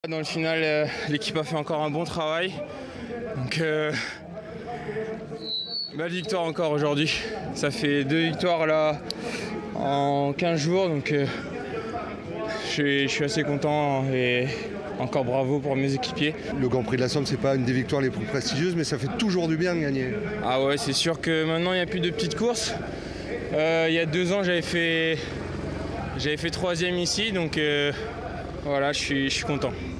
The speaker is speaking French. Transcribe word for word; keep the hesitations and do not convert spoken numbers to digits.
Dans le final, euh, l'équipe a fait encore un bon travail. Donc, euh, belle victoire encore aujourd'hui. Ça fait deux victoires là en quinze jours. Donc, euh, je, suis, je suis assez content et encore bravo pour mes équipiers. Le Grand Prix de la Somme, c'est pas une des victoires les plus prestigieuses, mais ça fait toujours du bien de gagner. Ah ouais, c'est sûr que maintenant il n'y a plus de petites courses. Euh, il y a deux ans, j'avais fait, j'avais fait troisième ici. Donc, euh, voilà, je suis, je suis content.